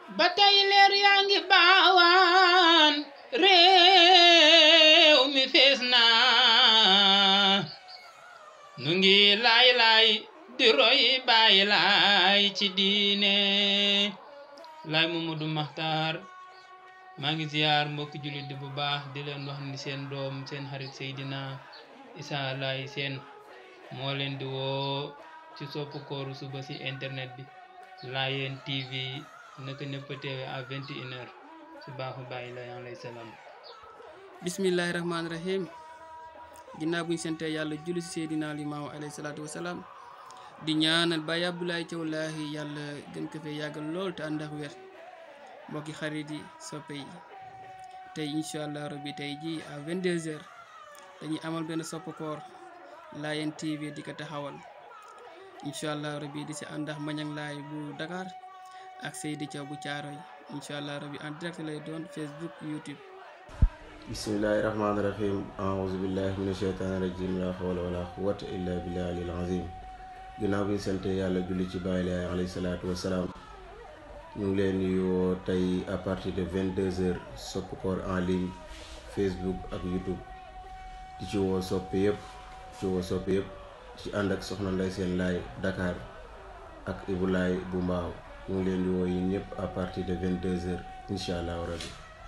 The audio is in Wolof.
ba tey leer yaa ngi baawaan réew mi fees na nu ngi laay di roy Baay Laay ci diine Laay Mamadou Makhtar maa ngi ziar mbokki jullit di bu baax di leen wax ni seen doom seen xarit Seydina Issa Laye Sène moo leen di woo ci soppu kooru suba ci internet bi Layeen TV naka ñëpp teewe à 21h ci baaxu Baay Laay alayhi salaam. bismillahi rahmaani rahim ginnaaw buñ sante yàlla julli ci Seydina Limaamu alayhi salaatu wasalaam di ñaanal Baay Abdoulaye Thiaw Lahi yàlla gën ko fee yàggal lool te ànd ak wér mbokki xarit yi soppe yi tey incha allah rabbi tey ji à 22h dañuy amal benn sopp koor Layeen TV di ko taxawal incha allah rabbi di si ànd ak Mañang Laay bu Dakar ak Seydi Thiaw bu Caaroy incha allah rabbi en direct lay doon Facebook YouTube. bismillahi rahmaani rahim aouzu billahi mina sheytaani rajim la hawla wala quwwata illa billahi alil azim ginnaaw bi ñu sante yàlla julli ci Baay Laay alayhi salaatu wasalaam ñu ngi leen di woo tey à partir de 22h sopp koor en ligne Facebook ak YouTube di ci woo soppe yëpp ci ànd ak soxna Ndeye Sène Laye Dakar ak Ibou Laye bu Mbaaw ñu ngi leen di woo yi ñëpp à partir de 22h incha allah rabbi